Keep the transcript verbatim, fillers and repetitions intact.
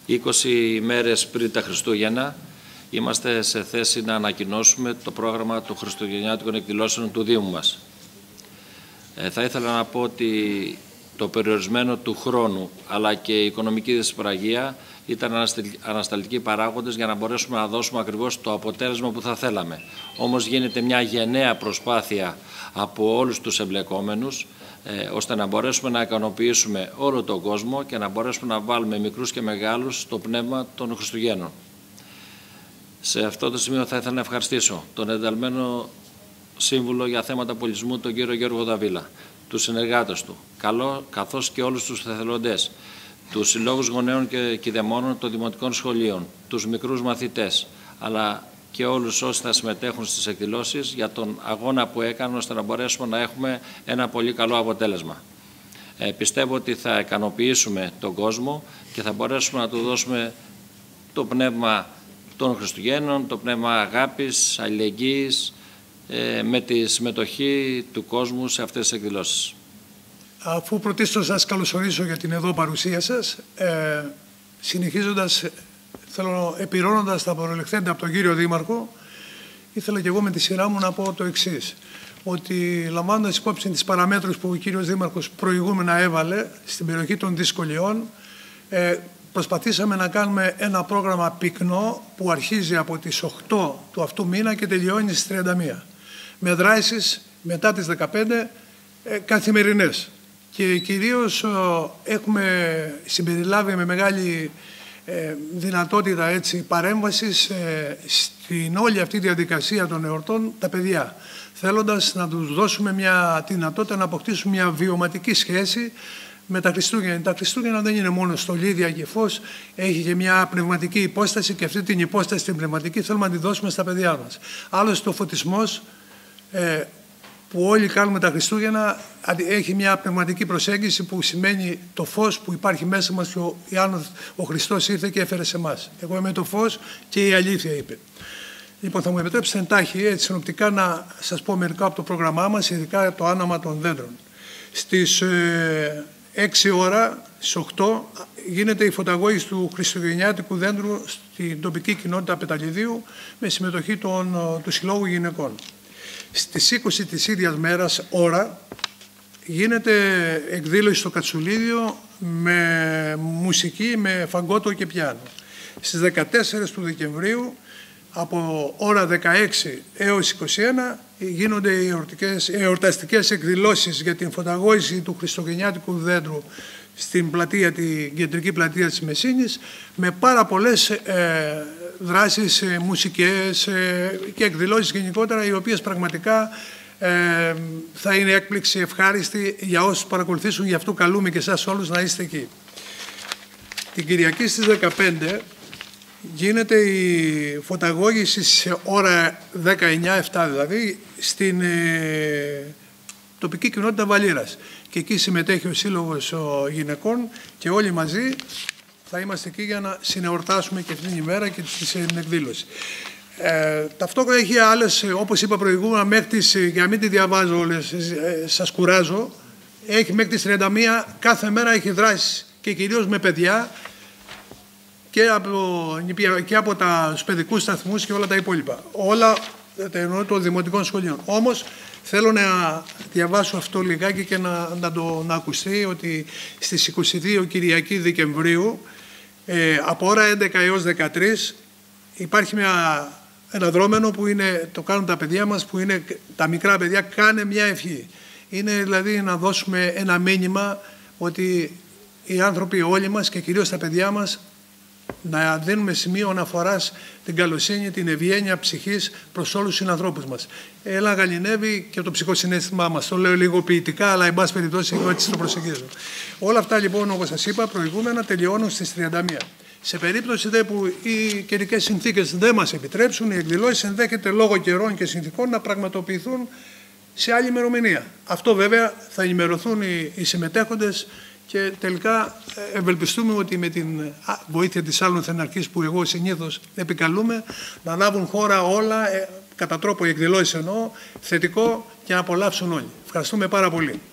είκοσι μέρες πριν τα Χριστούγεννα είμαστε σε θέση να ανακοινώσουμε το πρόγραμμα των χριστουγεννιάτικων εκδηλώσεων του Δήμου μας. Ε, θα ήθελα να πω ότι το περιορισμένο του χρόνου αλλά και η οικονομική δυσπραγία ήταν ανασταλτικοί παράγοντες για να μπορέσουμε να δώσουμε ακριβώς το αποτέλεσμα που θα θέλαμε. Όμως γίνεται μια γενναία προσπάθεια από όλους τους εμπλεκόμενους ε, ώστε να μπορέσουμε να ικανοποιήσουμε όλο τον κόσμο και να μπορέσουμε να βάλουμε μικρούς και μεγάλους στο πνεύμα των Χριστουγέννων. Σε αυτό το σημείο θα ήθελα να ευχαριστήσω τον ενταλμένο σύμβουλο για θέματα πολιτισμού, τον κύριο Γιώργο Δαβίλα, τους συνεργάτες του, καλό, καθώς και όλους τους εθελοντές, τους συλλόγους γονέων και κηδεμόνων των δημοτικών σχολείων, τους μικρούς μαθητές, αλλά και όλους όσοι θα συμμετέχουν στις εκδηλώσεις για τον αγώνα που έκαναν ώστε να μπορέσουμε να έχουμε ένα πολύ καλό αποτέλεσμα. Ε, πιστεύω ότι θα ικανοποιήσουμε τον κόσμο και θα μπορέσουμε να του δώσουμε το πνεύμα των Χριστουγέννων, το πνεύμα αγάπης, αλληλεγγύης, ε, με τη συμμετοχή του κόσμου σε αυτές τις εκδηλώσεις. Αφού πρωτίστως σας καλωσορίσω για την εδώ παρουσία σας, ε, συνεχίζοντας, θέλω, επιρρώνοντας τα προελεχθέντα από τον κύριο Δήμαρχο, ήθελα και εγώ με τη σειρά μου να πω το εξής, ότι λαμβάνοντας υπόψη τις παραμέτρους που ο κύριος Δήμαρχος προηγούμενα έβαλε στην περιοχή των δυσκολιών, ε, προσπαθήσαμε να κάνουμε ένα πρόγραμμα πυκνό που αρχίζει από τις οκτώ του αυτού μήνα και τελειώνει στις τριάντα μία, με δράσεις μετά τις δεκαπέντε ε, καθημερινές. Και κυρίως έχουμε συμπεριλάβει με μεγάλη ε, δυνατότητα έτσι, παρέμβασης ε, στην όλη αυτή τη διαδικασία των εορτών τα παιδιά, θέλοντας να τους δώσουμε μια δυνατότητα να αποκτήσουν μια βιωματική σχέση με τα Χριστούγεννα. Τα Χριστούγεννα δεν είναι μόνο στολίδια και φως, έχει και μια πνευματική υπόσταση και αυτή την υπόσταση την πνευματική θέλουμε να τη δώσουμε στα παιδιά μας. Άλλωστε ο φωτισμός ε, που όλοι κάνουμε τα Χριστούγεννα έχει μια πνευματική προσέγγιση που σημαίνει το φως που υπάρχει μέσα μας και ο, ο Χριστός ήρθε και έφερε σε εμάς. Εγώ είμαι το φως και η αλήθεια, είπε. Λοιπόν, θα μου επιτρέψετε εντάχει έτσι συνοπτικά να σας πω μερικά από το πρόγραμμά μας, ειδικά το άναμα των δέντρων. Στις ε, έξι ώρα, στις οκτώ, γίνεται η φωταγώγηση του χριστουγεννιάτικου δέντρου στην τοπική κοινότητα Πεταληδίου με συμμετοχή των, του Συλλόγου Γυναικών. Στις είκοσι της ίδιας μέρας ώρα γίνεται εκδήλωση στο Κατσουλίδιο με μουσική, με φαγκότο και πιάνο. Στις δεκατέσσερις του Δεκεμβρίου από ώρα δεκαέξι έως είκοσι ένα γίνονται οι εορταστικές εκδηλώσεις για την φωταγώγηση του χριστουγεννιάτικου δέντρου στην πλατεία, την κεντρική πλατεία της Μεσίνης, με πάρα πολλές ε, δράσεις, ε, μουσικές ε, και εκδηλώσεις γενικότερα, οι οποίες πραγματικά ε, θα είναι έκπληξη ευχάριστη για όσους παρακολουθήσουν. Γι' αυτό καλούμε και εσάς όλους να είστε εκεί. Την Κυριακή στις δεκαπέντε γίνεται η φωταγώγηση σε ώρα δεκαεννιά επτά δηλαδή στην ε, τοπική κοινότητα Βαλήρας. Και εκεί συμμετέχει ο Σύλλογος Γυναικών και όλοι μαζί θα είμαστε εκεί για να συνεορτάσουμε και αυτήν την ημέρα και την εκδήλωση. Ε, ταυτόχρονα έχει άλλες, όπως είπα προηγούμενα, μέχρι τις, για να μην τη διαβάζω όλες, ε, σας κουράζω, έχει μέχρι τις τριάντα μία κάθε μέρα έχει δράσεις και κυρίως με παιδιά και από, και από τα παιδικούς σταθμούς και όλα τα υπόλοιπα. Όλα εννοώ των δημοτικών σχολείων. Όμως θέλω να διαβάσω αυτό λιγάκι και να, να το να ακουστεί ότι στις είκοσι δύο Κυριακή Δεκεμβρίου ε, από ώρα έντεκα έως δεκατρείς υπάρχει μια, ένα δρόμενο που είναι, το κάνουν τα παιδιά μας, που είναι τα μικρά παιδιά, κάνε μια ευχή. Είναι δηλαδή να δώσουμε ένα μήνυμα ότι οι άνθρωποι όλοι μας και κυρίως τα παιδιά μας να δίνουμε σημείο αναφοράς την καλοσύνη, την ευγένεια ψυχής προς όλους τους συνανθρώπους μας. Έλα γαληνεύει και το ψυχοσυναίσθημά μας. Το λέω λίγο ποιητικά, αλλά εν πάση περιπτώσει εγώ έτσι το προσεγγίζω. Όλα αυτά λοιπόν, όπως σας είπα προηγούμενα, τελειώνουν στις τριάντα μία. Σε περίπτωση δε που οι καιρικές συνθήκες δεν μας επιτρέψουν, οι εκδηλώσεις ενδέχεται λόγω καιρών και συνθήκων να πραγματοποιηθούν σε άλλη ημερομηνία. Αυτό βέβαια θα ενημερωθούν οι, οι συμμετέχοντες και τελικά ευελπιστούμε ότι με την βοήθεια της άλλων θεναρχής που εγώ συνήθως επικαλούμε να λάβουν χώρα όλα, κατά τρόπο οι εκδηλώσεις εννοώ, θετικό και να απολαύσουν όλοι. Ευχαριστούμε πάρα πολύ.